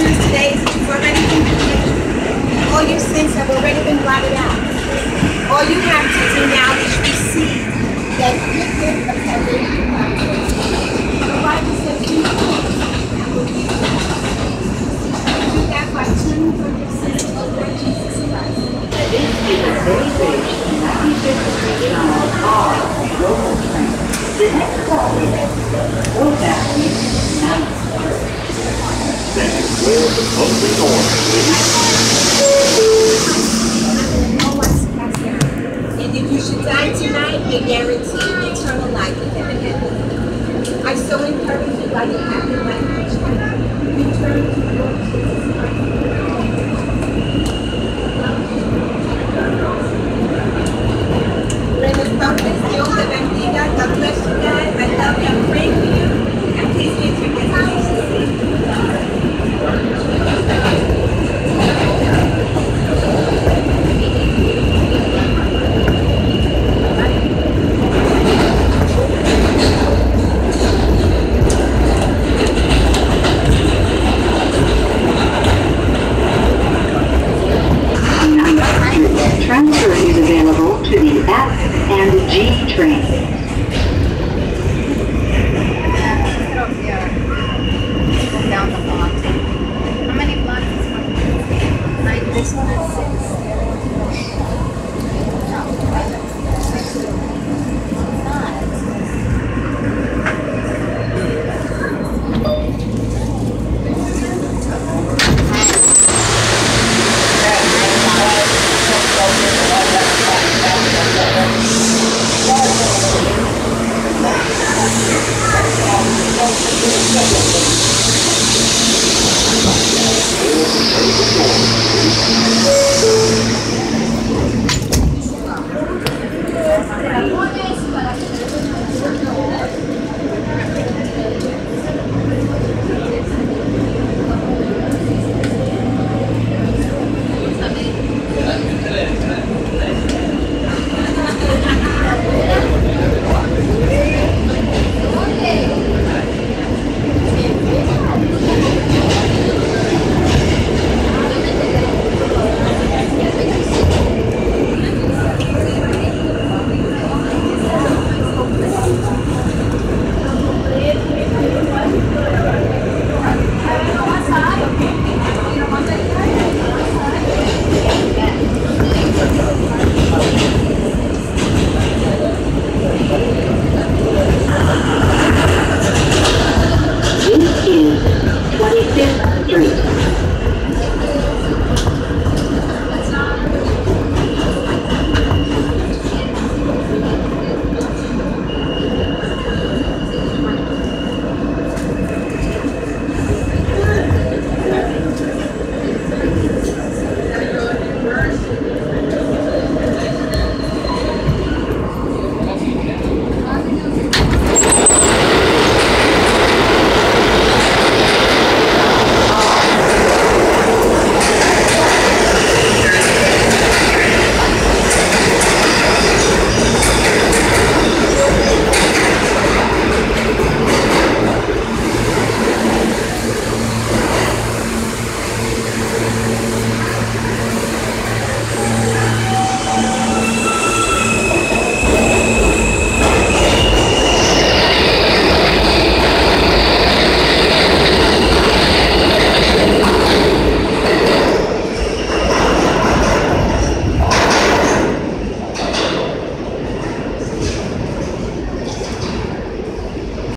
news today is that you've already been forgiven. All your sins have already been blotted out. All you have to do now is receive that good gift of salvation. The Bible says you will be do that by turning from your sins to the Lord Jesus Christ. This is a Daybridge 95th Street R local train. The next stop is 4th Avenue, 9th Street. That is where the public order And if you should die tonight, you're guaranteed eternal life in heaven. I so encourage you, like it happened like you turn